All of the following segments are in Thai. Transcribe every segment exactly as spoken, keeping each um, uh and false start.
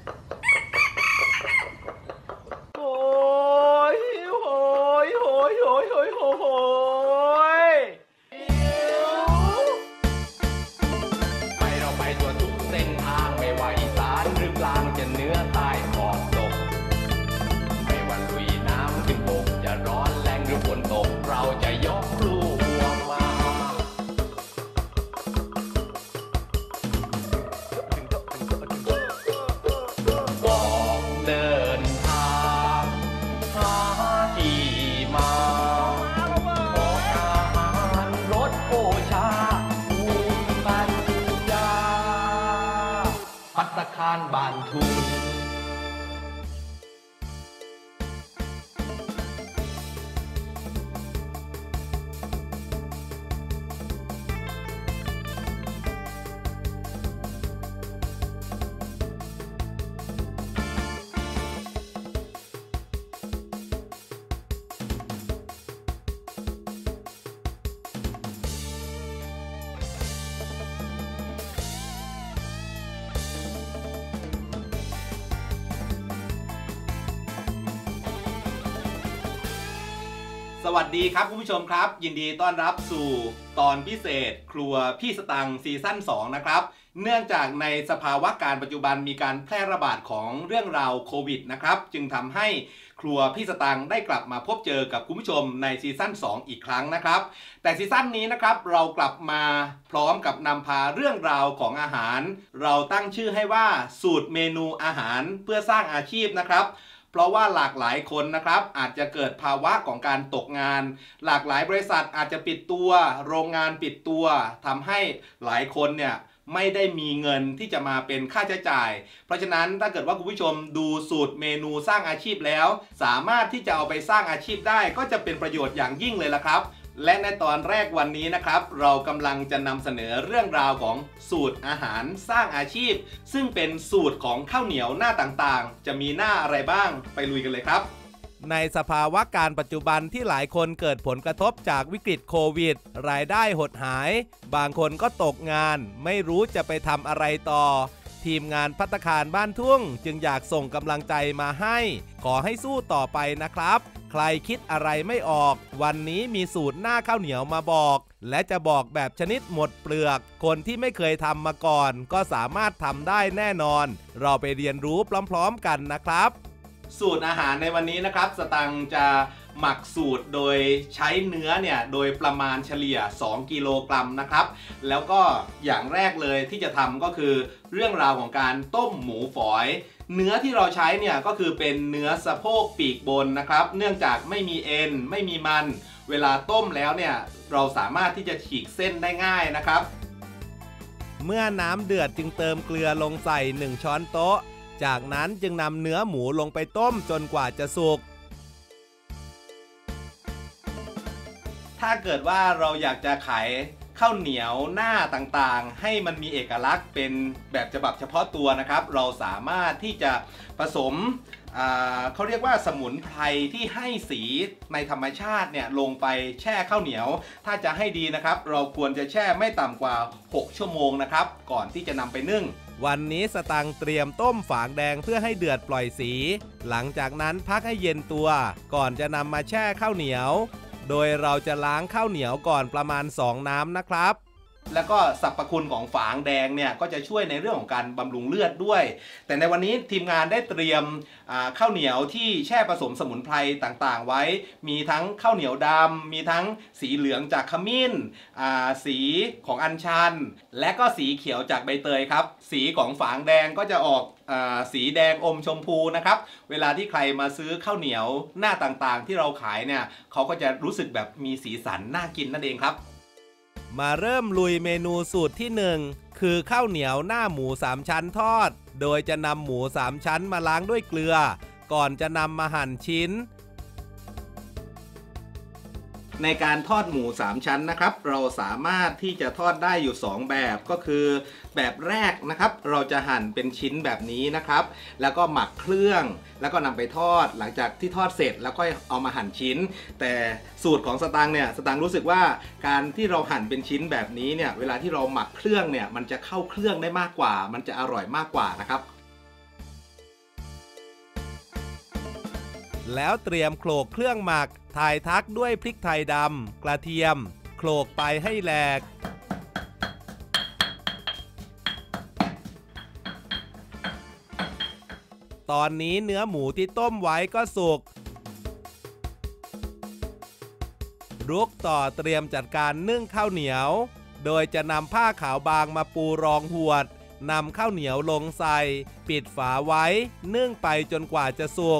โอ้ยโหยโหยโหยโหยโหยโหยไปเราไปทั่วทุกเส้นทางไม่ว่าอีสานหรือกลางจะเหนือใต้ออกตกไม่ว่าลุยน้ำขึ้นบกจะร้อนแรงหรือฝนตกเราจะยกพลูหัวมาบอกเดินทางหาที่มาบอกอาหารรสโอชาภูมิปัญญาภัตตาคารบ้านทุ่งสวัสดีครับคุณผู้ชมครับยินดีต้อนรับสู่ตอนพิเศษครัวพี่สตังค์ซีซั่นสองนะครับเนื่องจากในสภาวะการปัจจุบันมีการแพร่ระบาดของเรื่องราวโควิดนะครับจึงทำให้ครัวพี่สตังค์ได้กลับมาพบเจอกับคุณผู้ชมในซีซั่นสองอีกครั้งนะครับแต่ซีซั่นนี้นะครับเรากลับมาพร้อมกับนำพาเรื่องราวของอาหารเราตั้งชื่อให้ว่าสูตรเมนูอาหารเพื่อสร้างอาชีพนะครับเพราะว่าหลากหลายคนนะครับอาจจะเกิดภาวะของการตกงานหลากหลายบริษัทอาจจะปิดตัวโรงงานปิดตัวทำให้หลายคนเนี่ยไม่ได้มีเงินที่จะมาเป็นค่าใช้จ่ายเพราะฉะนั้นถ้าเกิดว่าคุณผู้ชมดูสูตรเมนูสร้างอาชีพแล้วสามารถที่จะเอาไปสร้างอาชีพได้ก็จะเป็นประโยชน์อย่างยิ่งเลยละครับและในตอนแรกวันนี้นะครับเรากำลังจะนำเสนอเรื่องราวของสูตรอาหารสร้างอาชีพซึ่งเป็นสูตรของข้าวเหนียวหน้าต่างๆจะมีหน้าอะไรบ้างไปลุยกันเลยครับในสภาวะการปัจจุบันที่หลายคนเกิดผลกระทบจากวิกฤตโควิดรายได้หดหายบางคนก็ตกงานไม่รู้จะไปทำอะไรต่อทีมงานภัตตาคารบ้านทุ่งจึงอยากส่งกำลังใจมาให้ขอให้สู้ต่อไปนะครับใครคิดอะไรไม่ออกวันนี้มีสูตรหน้าข้าวเหนียวมาบอกและจะบอกแบบชนิดหมดเปลือกคนที่ไม่เคยทำมาก่อนก็สามารถทำได้แน่นอนเราไปเรียนรู้พร้อมๆกันนะครับสูตรอาหารในวันนี้นะครับสตังค์จะหมักสูตรโดยใช้เนื้อเนี่ยโดยประมาณเฉลี่ยสองกิโลกรัมนะครับแล้วก็อย่างแรกเลยที่จะทำก็คือเรื่องราวของการต้มหมูฝอยเนื้อที่เราใช้เนี่ยก็คือเป็นเนื้อสะโพกปีกบนนะครับเนื่องจากไม่มีเอ็นไม่มีมันเวลาต้มแล้วเนี่ยเราสามารถที่จะฉีกเส้นได้ง่ายนะครับเมื่อน้ำเดือดจึงเติมเกลือลงใส่หนึ่งช้อนโต๊ะจากนั้นจึงนำเนื้อหมูลงไปต้มจนกว่าจะสุกถ้าเกิดว่าเราอยากจะขายข้าวเหนียวหน้าต่างๆให้มันมีเอกลักษณ์เป็นแบบฉบับเฉพาะตัวนะครับเราสามารถที่จะผสมเขาเรียกว่าสมุนไพรที่ให้สีในธรรมชาติเนี่ยลงไปแช่ข้าวเหนียวถ้าจะให้ดีนะครับเราควรจะแช่ไม่ต่ำกว่าหกชั่วโมงนะครับก่อนที่จะนำไปนึ่งวันนี้สตังค์เตรียมต้มฝางแดงเพื่อให้เดือดปล่อยสีหลังจากนั้นพักให้เย็นตัวก่อนจะนำมาแช่ข้าวเหนียวโดยเราจะล้างข้าวเหนียวก่อนประมาณสองน้ำนะครับแล้วก็สรรพคุณของฝางแดงเนี่ยก็จะช่วยในเรื่องของการบำรุงเลือดด้วยแต่ในวันนี้ทีมงานได้เตรียมข้าวเหนียวที่แช่ผสมสมุนไพรต่างๆไว้มีทั้งข้าวเหนียวดำมีทั้งสีเหลืองจากขมิ้นสีของอัญชันและก็สีเขียวจากใบเตยครับสีของฝางแดงก็จะออกสีแดงอมชมพูนะครับเวลาที่ใครมาซื้อข้าวเหนียวหน้าต่างๆที่เราขายเนี่ยเขาก็จะรู้สึกแบบมีสีสันน่ากินนั่นเองครับมาเริ่มลุยเมนูสูตรที่หนึ่งคือข้าวเหนียวหน้าหมูสามชั้นทอดโดยจะนำหมูสามชั้นมาล้างด้วยเกลือก่อนจะนำมาหั่นชิ้นในการทอดหมูสามชั้นนะครับเราสามารถที่จะทอดได้อยู่สองแบบก็คือแบบแรกนะครับเราจะหั่นเป็นชิ้นแบบนี้นะครับแล้วก็หมักเครื่องแล้วก็นำไปทอดหลังจากที่ทอดเสร็จแล้วก็เอามาหั่นชิ้นแต่สูตรของสตังค์เนี่ยสตังค์รู้สึกว่าการที่เราหั่นเป็นชิ้นแบบนี้เนี่ยเวลาที่เราหมักเครื่องเนี่ยมันจะเข้าเครื่องได้มากกว่ามันจะอร่อยมากกว่านะครับแล้วเตรียมโขลกเครื่องหมักถ่ายทักด้วยพริกไทยดำกระเทียมโขลกไปให้แหลกตอนนี้เนื้อหมูที่ต้มไว้ก็สุกรุกต่อเตรียมจัดการนึ่งข้าวเหนียวโดยจะนำผ้าขาวบางมาปูรองหวดนำข้าวเหนียวลงใส่ปิดฝาไว้นึ่งไปจนกว่าจะสุก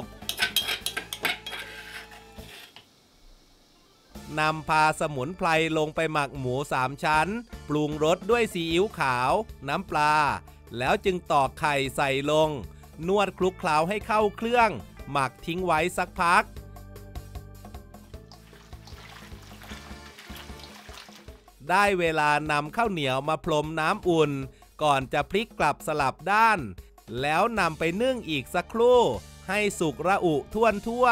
นำพาสมุนไพรลงไปหมักหมูสามชั้นปรุงรสด้วยซีอิ๊วขาวน้ำปลาแล้วจึงตอกไข่ใส่ลงนวดคลุกเคล้าให้เข้าเครื่องหมักทิ้งไว้สักพักได้เวลานำข้าวเหนียวมาพรมน้ำอุ่นก่อนจะพลิกกลับสลับด้านแล้วนำไปนึ่งอีกสักครู่ให้สุกระอุท่วนทั่ว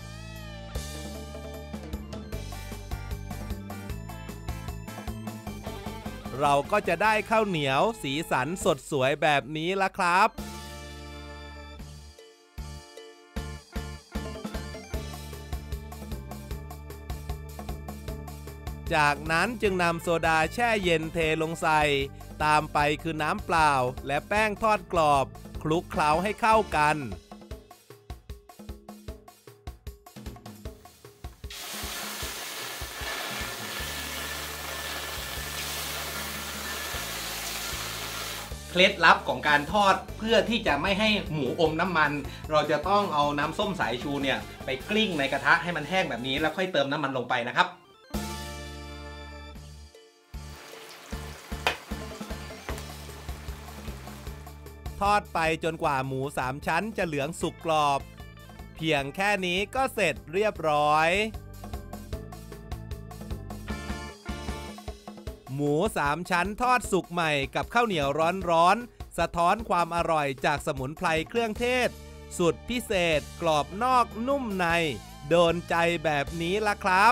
เราก็จะได้ข้าวเหนียวสีสันสดสวยแบบนี้ละครับจากนั้นจึงนำโซดาแช่เย็นเทลงใส่ตามไปคือน้ำเปล่าและแป้งทอดกรอบคลุกเคล้าให้เข้ากันเคล็ดลับของการทอดเพื่อที่จะไม่ให้หมูอมน้ำมันเราจะต้องเอาน้ำส้มสายชูเนี่ยไปกลิ้งในกระทะให้มันแห้งแบบนี้แล้วค่อยเติมน้ำมันลงไปนะครับทอดไปจนกว่าหมูสามชั้นจะเหลืองสุกกรอบเพียงแค่นี้ก็เสร็จเรียบร้อยหมูสามชั้นทอดสุกใหม่กับข้าวเหนียวร้อนๆสะท้อนความอร่อยจากสมุนไพรเครื่องเทศสุดพิเศษกรอบนอกนุ่มในโดนใจแบบนี้ล่ะครับ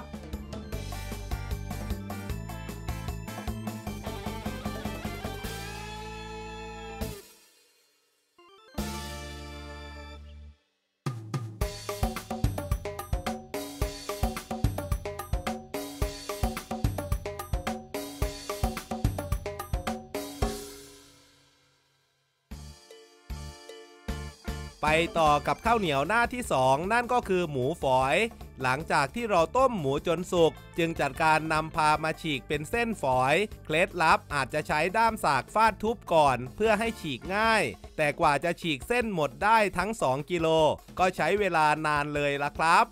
ไปต่อกับข้าวเหนียวหน้าที่สองนั่นก็คือหมูฝอยหลังจากที่เราต้มหมูจนสุกจึงจัดการนำพามาฉีกเป็นเส้นฝอยเคล็ดลับอาจจะใช้ด้ามสากฟาดทุบก่อนเพื่อให้ฉีกง่ายแต่กว่าจะฉีกเส้นหมดได้ทั้งสองกิโลก็ใช้เวลานานเลยล่ะครับ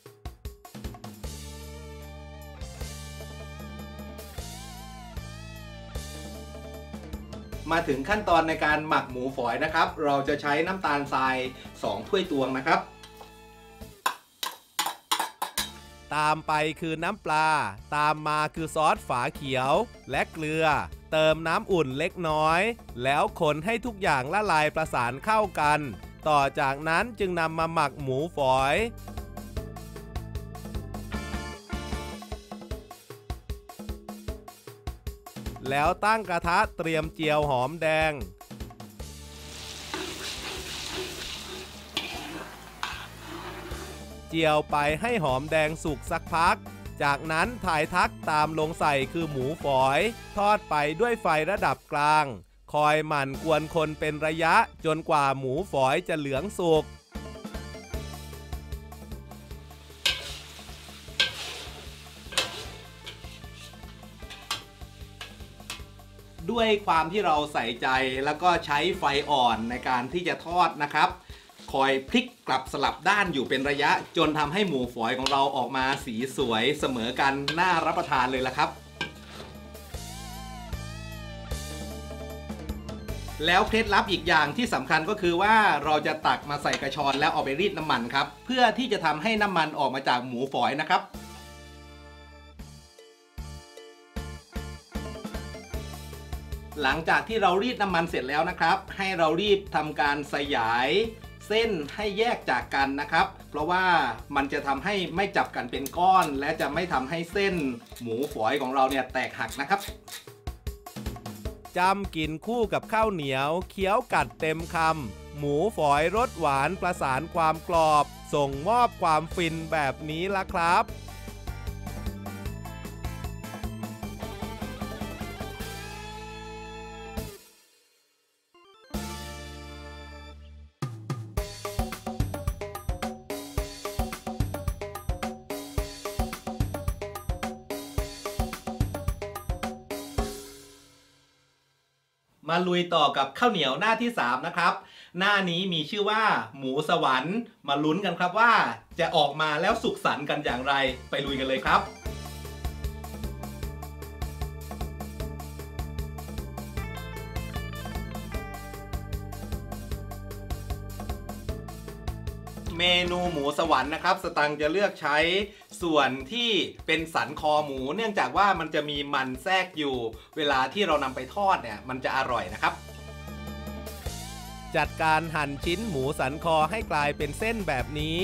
มาถึงขั้นตอนในการหมักหมูฝอยนะครับเราจะใช้น้ำตาลทรายสองถ้วยตวงนะครับตามไปคือน้ำปลาตามมาคือซอสฝาเขียวและเกลือเติมน้ำอุ่นเล็กน้อยแล้วคนให้ทุกอย่างละลายประสานเข้ากันต่อจากนั้นจึงนำมาหมักหมูฝอยแล้วตั้งกระทะเตรียมเจียวหอมแดงเจียวไปให้หอมแดงสุกสักพักจากนั้นถ่ายทักตามลงใส่คือหมูฝอยทอดไปด้วยไฟระดับกลางคอยหมั่นกวนคนเป็นระยะจนกว่าหมูฝอยจะเหลืองสุกด้วยความที่เราใส่ใจแล้วก็ใช้ไฟอ่อนในการที่จะทอดนะครับคอยพลิกกลับสลับด้านอยู่เป็นระยะจนทำให้หมูฝอยของเราออกมาสีสวยเสมอกันน่ารับประทานเลยละครับแล้วเคล็ดลับอีกอย่างที่สำคัญก็คือว่าเราจะตักมาใส่กระชอนแล้วเอาไปรีดน้ำมันครับเพื่อที่จะทำให้น้ำมันออกมาจากหมูฝอยนะครับหลังจากที่เรารีดน้ำมันเสร็จแล้วนะครับให้เรารีบทำการสยายเส้นให้แยกจากกันนะครับเพราะว่ามันจะทำให้ไม่จับกันเป็นก้อนและจะไม่ทำให้เส้นหมูฝอยของเราเนี่ยแตกหักนะครับจำกินคู่กับข้าวเหนียวเคี้ยวกัดเต็มคหมูฝอยรสหวานประสานความกรอบส่งมอบความฟินแบบนี้ล่ะครับมาลุยต่อกับข้าวเหนียวหน้าที่สามนะครับหน้านี้มีชื่อว่าหมูสวรรค์มาลุ้นกันครับว่าจะออกมาแล้วสุขสันต์กันอย่างไรไปลุยกันเลยครับเมนูหมูสวรรค์นะครับสตังค์จะเลือกใช้ส่วนที่เป็นสันคอหมูเนื่องจากว่ามันจะมีมันแทรกอยู่เวลาที่เรานำไปทอดเนี่ยมันจะอร่อยนะครับจัดการหั่นชิ้นหมูสันคอให้กลายเป็นเส้นแบบนี้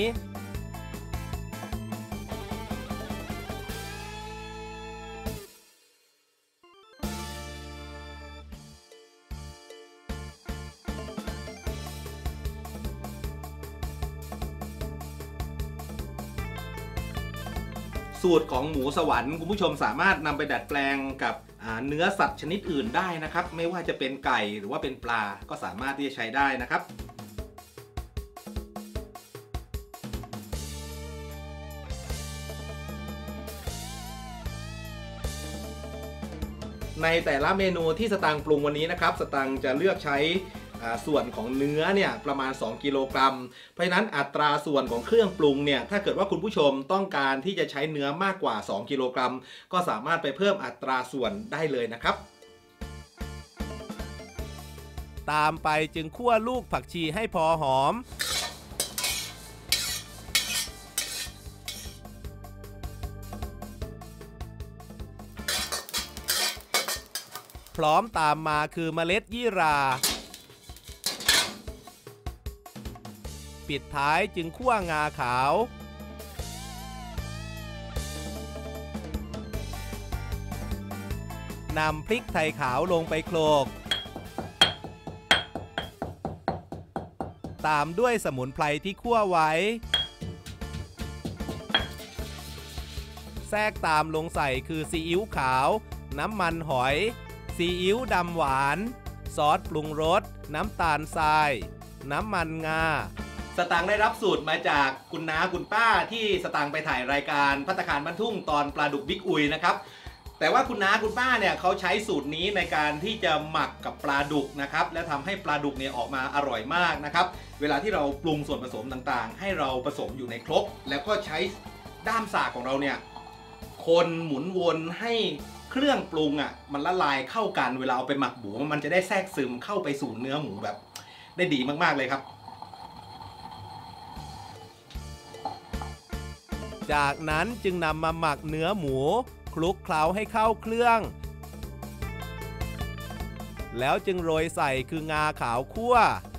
สูตรของหมูสวรรค์คุณผู้ชมสามารถนำไปดัดแปลงกับเนื้อสัตว์ชนิดอื่นได้นะครับไม่ว่าจะเป็นไก่หรือว่าเป็นปลาก็สามารถที่จะใช้ได้นะครับในแต่ละเมนูที่สตังค์ปรุงวันนี้นะครับสตังค์จะเลือกใช้ส่วนของเนื้อเนี่ยประมาณสองกิโลกรัมเพราะฉะนั้นอัตราส่วนของเครื่องปรุงเนี่ยถ้าเกิดว่าคุณผู้ชมต้องการที่จะใช้เนื้อมากกว่าสองกิโลกรัมก็สามารถไปเพิ่มอัตราส่วนได้เลยนะครับตามไปจึงคั่วลูกผักชีให้พอหอมพร้อมตามมาคือเมล็ดยี่หร่าปิดท้ายจึงคั่วงาขาวนำพริกไทยขาวลงไปโขลกตามด้วยสมุนไพรที่คั่วไว้แทรกตามลงใส่คือซีอิ๊วขาวน้ำมันหอยซีอิ๊วดำหวานซอสปรุงรสน้ำตาลทรายน้ำมันงาสตางค์ได้รับสูตรมาจากคุณน้าคุณป้าที่สตางค์ไปถ่ายรายการภัตตาคารบ้านทุ่งตอนปลาดุกบิ๊กอุยนะครับแต่ว่าคุณน้าคุณป้าเนี่ยเขาใช้สูตรนี้ในการที่จะหมักกับปลาดุกนะครับและทำให้ปลาดุกเนี่ยออกมาอร่อยมากนะครับเวลาที่เราปรุงส่วนผสมต่างๆให้เราผสมอยู่ในครกแล้วก็ใช้ด้ามสากของเราเนี่ยคนหมุนวนให้เครื่องปรุงอ่ะมันละลายเข้ากันเวลาเอาไปหมักหมูมันจะได้แทรกซึมเข้าไปสู่เนื้อหมูแบบได้ดีมากๆเลยครับจากนั้นจึงนำมาหมักเนื้อหมูคลุกเคล้าให้เข้าเครื่องแล้วจึงโรยใส่คืองาขาวคั่ว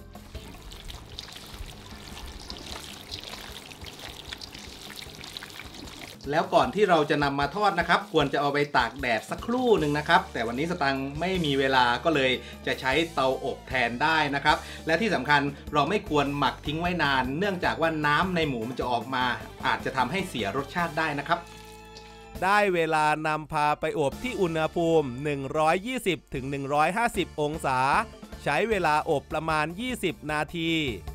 แล้วก่อนที่เราจะนำมาทอดนะครับควรจะเอาไปตากแดดสักครู่หนึ่งนะครับแต่วันนี้สตังค์ไม่มีเวลาก็เลยจะใช้เตาอบแทนได้นะครับและที่สำคัญเราไม่ควรหมักทิ้งไว้นานเนื่องจากว่าน้ำในหมูมันจะออกมาอาจจะทำให้เสียรสชาติได้นะครับได้เวลานำพาไปอบที่อุณหภูมิ หนึ่งร้อยยี่สิบถึงหนึ่งร้อยห้าสิบ องศาใช้เวลาอบประมาณ ยี่สิบ นาที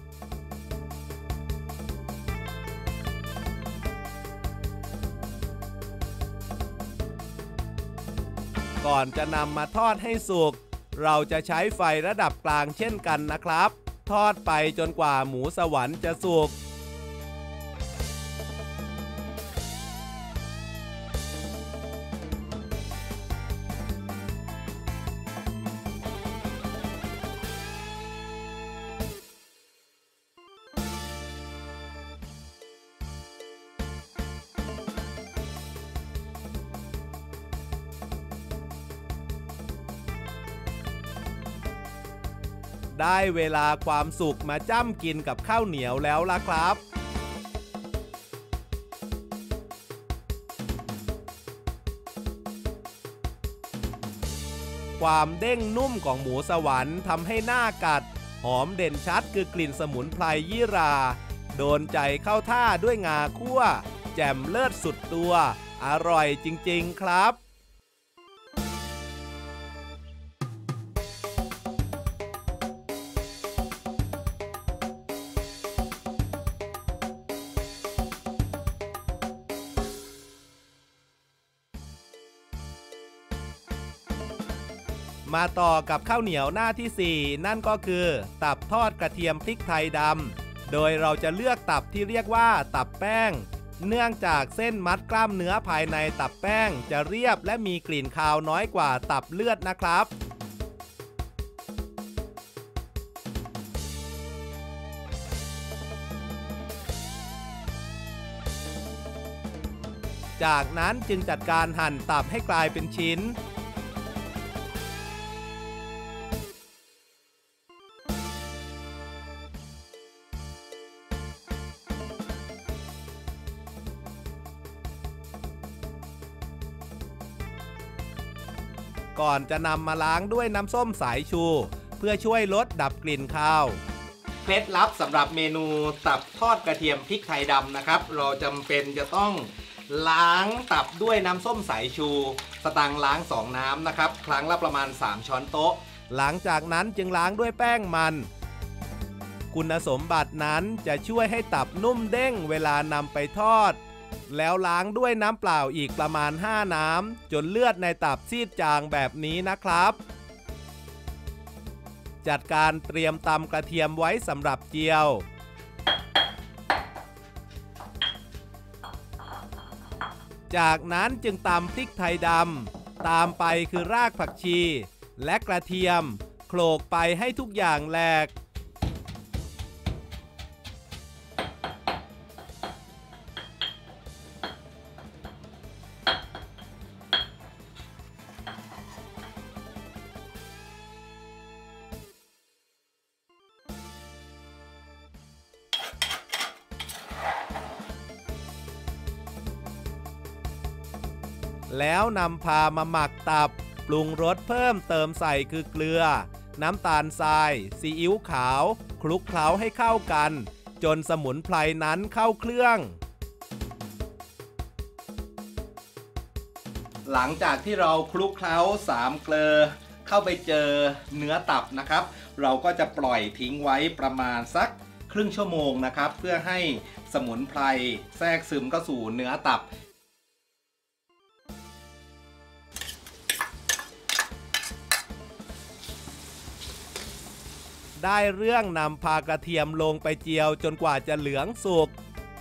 ก่อนจะนำมาทอดให้สุกเราจะใช้ไฟระดับกลางเช่นกันนะครับทอดไปจนกว่าหมูสวรรค์จะสุกได้เวลาความสุขมาจ้ำกินกับข้าวเหนียวแล้วล่ะครับความเด้งนุ่มของหมูสวรรค์ทำให้หน้ากัดหหอมเด่นชัดคือกลิ่นสมุนไพรยี่รา โดนใจเข้าท่าด้วยงาคั่วแจ่มเลิศสุดตัวอร่อยจริงๆครับมาต่อกับข้าวเหนียวหน้าที่สี่นั่นก็คือตับทอดกระเทียมพริกไทยดำโดยเราจะเลือกตับที่เรียกว่าตับแป้งเนื่องจากเส้นมัดกล้ามเนื้อภายในตับแป้งจะเรียบและมีกลิ่นคาวน้อยกว่าตับเลือดนะครับจากนั้นจึงจัดการหั่นตับให้กลายเป็นชิ้นก่อนจะนำมาล้างด้วยน้ำส้มสายชูเพื่อช่วยลดดับกลิ่นคาวเคล็ดลับสำหรับเมนูตับทอดกระเทียมพริกไทยดำนะครับเราจำเป็นจะต้องล้างตับด้วยน้ำส้มสายชูสตางค์ล้างสองน้ำนะครับครั้งละประมาณสามช้อนโต๊ะหลังจากนั้นจึงล้างด้วยแป้งมันคุณสมบัตินั้นจะช่วยให้ตับนุ่มเด้งเวลานำไปทอดแล้วล้างด้วยน้ำเปล่าอีกประมาณห้าน้ำจนเลือดในตับซีดจางแบบนี้นะครับจัดการเตรียมตำกระเทียมไว้สำหรับเจียวจากนั้นจึงตำพริกไทยดำตามไปคือรากผักชีและกระเทียมโขลกไปให้ทุกอย่างแหลกแล้วนำพามาหมักตับปรุงรสเพิ่มเติมใส่คือเกลือน้ำตาลทรายซีอิ๊วขาวคลุกเคล้าให้เข้ากันจนสมุนไพรนั้นเข้าเครื่องหลังจากที่เราคลุกเคล้าสามเกลือเข้าไปเจอเนื้อตับนะครับเราก็จะปล่อยทิ้งไว้ประมาณสักครึ่งชั่วโมงนะครับเพื่อให้สมุนไพรแทรกซึมเข้าสู่เนื้อตับได้เรื่องนำพากระเทียมลงไปเจียวจนกว่าจะเหลืองสุก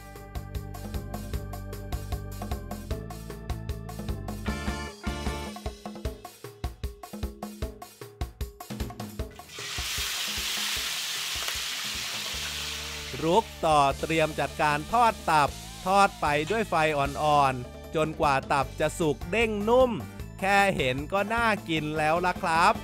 รุกต่อเตรียมจัดการทอดตับทอดไปด้วยไฟอ่อนๆจนกว่าตับจะสุกเด้งนุ่มแค่เห็นก็น่ากินแล้วล่ะครับ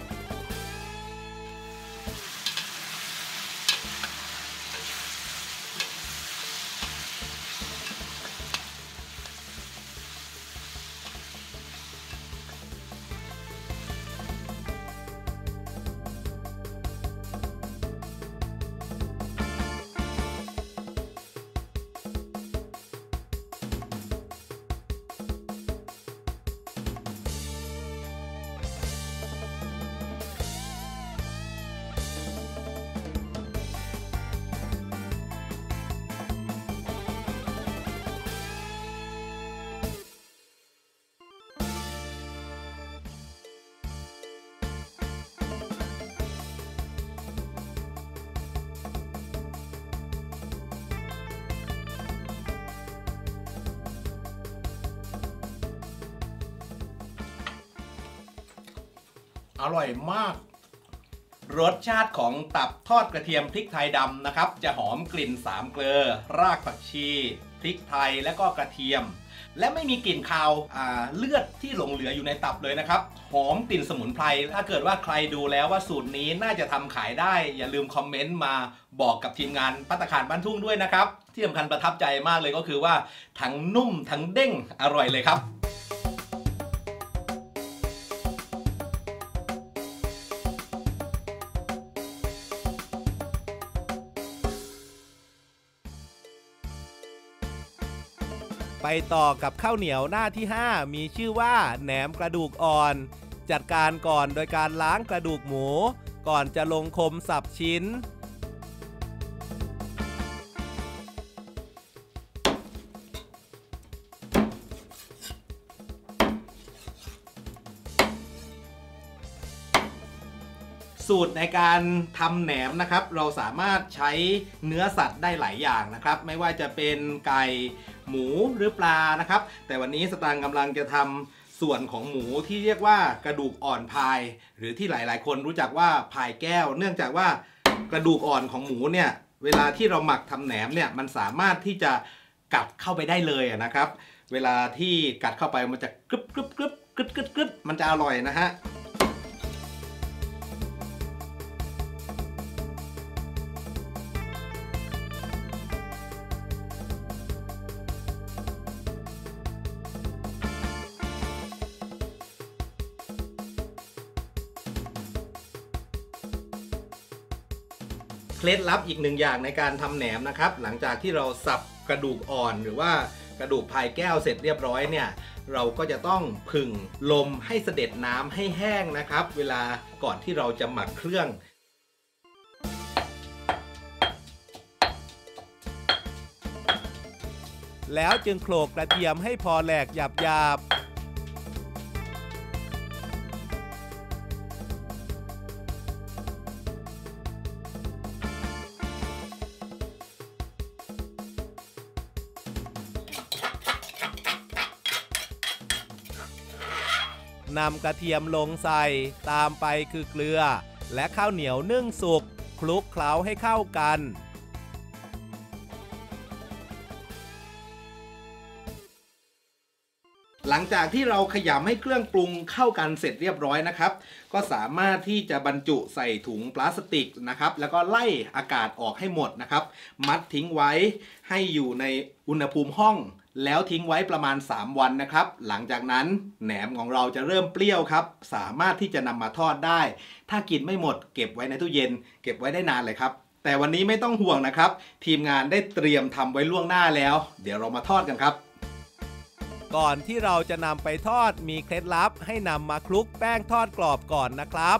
อร่อยมากรสชาติของตับทอดกระเทียมพริกไทยดำนะครับจะหอมกลิ่นสามเกลือรากผักชีพริกไทยและก็กระเทียมและไม่มีกลิ่นคาวเลือดที่หลงเหลืออยู่ในตับเลยนะครับหอมกลิ่นสมุนไพรถ้าเกิดว่าใครดูแล้วว่าสูตรนี้น่าจะทำขายได้อย่าลืมคอมเมนต์มาบอกกับทีมงานภัตตาคารบ้านทุ่งด้วยนะครับที่สำคัญประทับใจมากเลยก็คือว่าทั้งนุ่มทั้งเด้งอร่อยเลยครับไปต่อกับข้าวเหนียวหน้าที่ห้ามีชื่อว่าแหนมกระดูกอ่อนจัดการก่อนโดยการล้างกระดูกหมูก่อนจะลงคมสับชิ้นสูตรในการทำแหนมนะครับเราสามารถใช้เนื้อสัตว์ได้หลายอย่างนะครับไม่ว่าจะเป็นไก่หมูหรือปลานะครับแต่วันนี้สตางค์กำลังจะทำส่วนของหมูที่เรียกว่ากระดูกอ่อนพายหรือที่หลายๆคนรู้จักว่าพายแก้วเนื่องจากว่ากระดูกอ่อนของหมูเนี่ยเวลาที่เราหมักทำแหนมเนี่ยมันสามารถที่จะกัดเข้าไปได้เลยนะครับเวลาที่กัดเข้าไปมันจะกรึบกรึบกรึบกรึบกรึบกรึบมันจะอร่อยนะฮะเคล็ดลับอีกหนึ่งอย่างในการทำแหนมนะครับหลังจากที่เราสับกระดูกอ่อนหรือว่ากระดูกพายแก้วเสร็จเรียบร้อยเนี่ยเราก็จะต้องผึ่งลมให้เสด็จน้ำให้แห้งนะครับเวลาก่อนที่เราจะหมักเครื่องแล้วจึงโขลกกระเทียมให้พอแหลกหยาบๆนำกระเทียมลงใส่ตามไปคือเกลือและข้าวเหนียวนึ่งสุกคลุกเคล้าให้เข้ากันหลังจากที่เราขยำให้เครื่องปรุงเข้ากันเสร็จเรียบร้อยนะครับก็สามารถที่จะบรรจุใส่ถุงพลาสติกนะครับแล้วก็ไล่อากาศออกให้หมดนะครับมัดทิ้งไว้ให้อยู่ในอุณหภูมิห้องแล้วทิ้งไว้ประมาณสามวันนะครับหลังจากนั้นแหนมของเราจะเริ่มเปรี้ยวครับสามารถที่จะนำมาทอดได้ถ้ากินไม่หมดเก็บไว้ในตู้เย็นเก็บไว้ได้นานเลยครับแต่วันนี้ไม่ต้องห่วงนะครับทีมงานได้เตรียมทำไว้ล่วงหน้าแล้วเดี๋ยวเรามาทอดกันครับก่อนที่เราจะนำไปทอดมีเคล็ดลับให้นำมาคลุกแป้งทอดกรอบก่อนนะครับ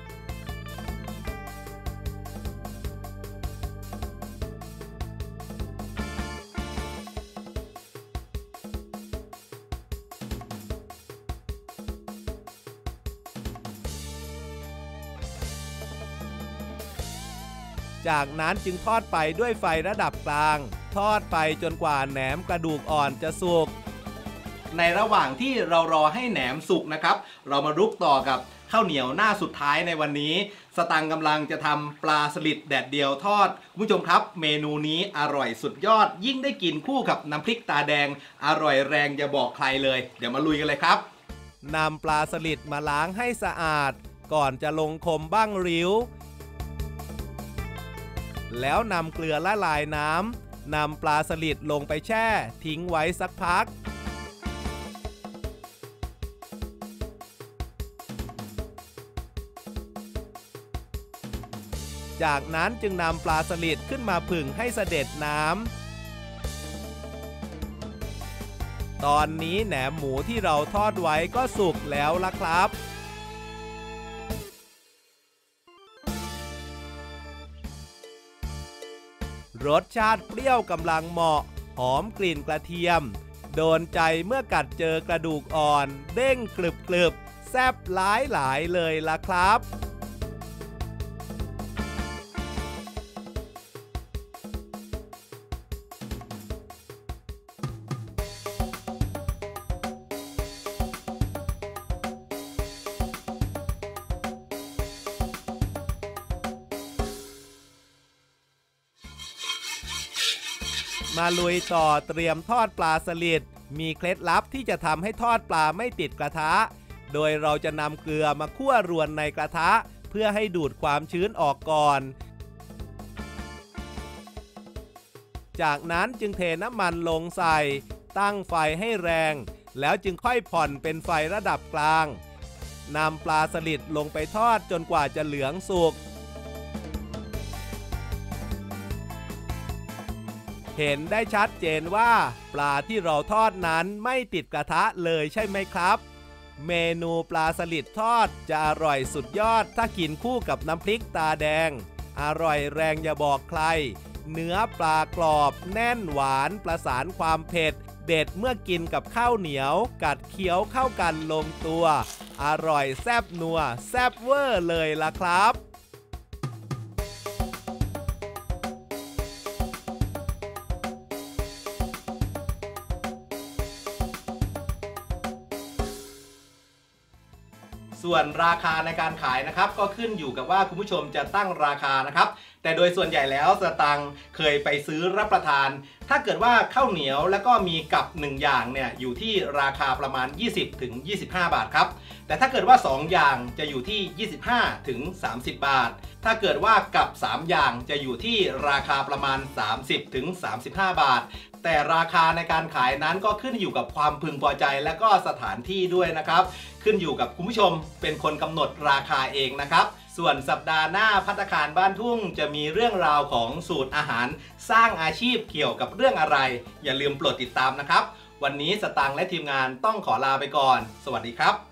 จากนั้นจึงทอดไปด้วยไฟระดับกลางทอดไปจนกว่าแหนมกระดูกอ่อนจะสุกในระหว่างที่เรารอให้แหนมสุกนะครับเรามารุกต่อกับข้าวเหนียวหน้าสุดท้ายในวันนี้สตังค์กำลังจะทำปลาสลิดแดดเดียวทอดคุณผู้ชมครับเมนูนี้อร่อยสุดยอดยิ่งได้กินคู่กับน้ำพริกตาแดงอร่อยแรงอย่าบอกใครเลยเดี๋ยวมาลุยกันเลยครับนำปลาสลิดมาล้างให้สะอาดก่อนจะลงคมบ้างริ้วแล้วนำเกลือละลายน้ำนำปลาสลิดลงไปแช่ทิ้งไว้สักพักจากนั้นจึงนำปลาสลิดขึ้นมาผึ่งให้เสด็จน้ำตอนนี้แหนมหมูที่เราทอดไว้ก็สุกแล้วล่ะครับรสชาติเปรี้ยวกำลังเหมาะหอมกลิ่นกระเทียมโดนใจเมื่อกัดเจอกระดูกอ่อนเด้งกรึบกรึบแซ่บหลายหลายเลยล่ะครับมาลุยต่อเตรียมทอดปลาสลิดมีเคล็ดลับที่จะทำให้ทอดปลาไม่ติดกระทะโดยเราจะนำเกลือมาคั่วรวนในกระทะเพื่อให้ดูดความชื้นออกก่อนจากนั้นจึงเทน้ำมันลงใส่ตั้งไฟให้แรงแล้วจึงค่อยผ่อนเป็นไฟระดับกลางนำปลาสลิดลงไปทอดจนกว่าจะเหลืองสุกเห็นได้ชัดเจนว่าปลาที่เราทอดนั้นไม่ติดกระทะเลยใช่ไหมครับเมนูปลาสลิดทอดจะอร่อยสุดยอดถ้ากินคู่กับน้ำพริกตาแดงอร่อยแรงอย่าบอกใครเนื้อปลากรอบแน่นหวานประสานความเผ็ดเด็ดเมื่อกินกับข้าวเหนียวกัดเคี้ยวเข้ากันลงตัวอร่อยแซ่บนัวแซ่บเวอร์เลยล่ะครับส่วนราคาในการขายนะครับก็ขึ้นอยู่กับว่าคุณผู้ชมจะตั้งราคานะครับแต่โดยส่วนใหญ่แล้วสตังค์เคยไปซื้อรับประทานถ้าเกิดว่าข้าวเหนียวแล้วก็มีกับหนึ่งอย่างเนี่ยอยู่ที่ราคาประมาณ ยี่สิบถึงยี่สิบห้า บาทครับแต่ถ้าเกิดว่าสองอย่างจะอยู่ที่ ยี่สิบห้าถึงสามสิบ บาทถ้าเกิดว่ากับสามอย่างจะอยู่ที่ราคาประมาณ สามสิบถึงสามสิบห้า บาทแต่ราคาในการขายนั้นก็ขึ้นอยู่กับความพึงพอใจและก็สถานที่ด้วยนะครับขึ้นอยู่กับคุณผู้ชมเป็นคนกำหนดราคาเองนะครับส่วนสัปดาห์หน้าภัตตาคารบ้านทุ่งจะมีเรื่องราวของสูตรอาหารสร้างอาชีพเกี่ยวกับเรื่องอะไรอย่าลืมโปรดติดตามนะครับวันนี้สตางค์และทีมงานต้องขอลาไปก่อนสวัสดีครับ